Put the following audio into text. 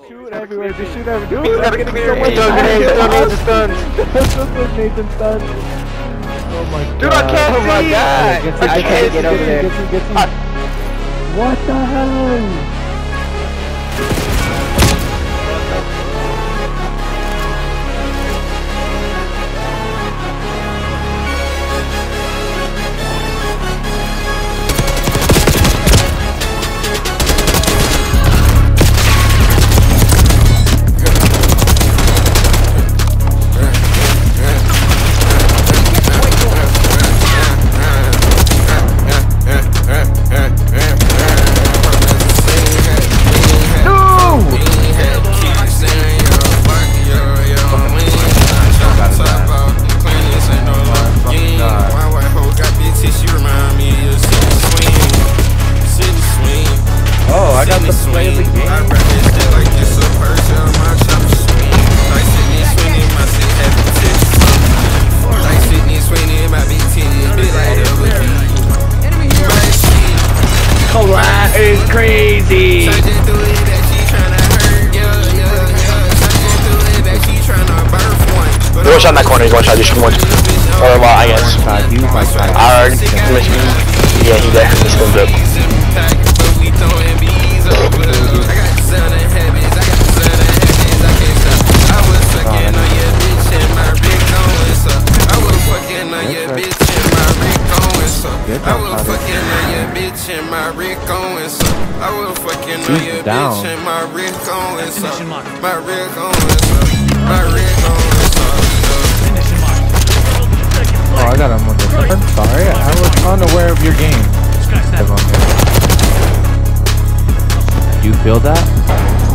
shoot everywhere. Just shoot everywhere. Dude, He's I'm gotta getting clear. so much Nathan stunned. Nathan stunned. Oh my god. Dude, I can't see. Oh my god. I can't get over there. What the hell? Is crazy. Go shot in that corner, he's going shot, you should watch. Or well, I guess. Yeah, he there. This goes up. I will fucking on your bitch and my Rick going so. I will fucking on your bitch and my Rick going so. My Rick going so. My Rick going so. Oh, I got him on the. I'm sorry, I was unaware of your game. You feel that?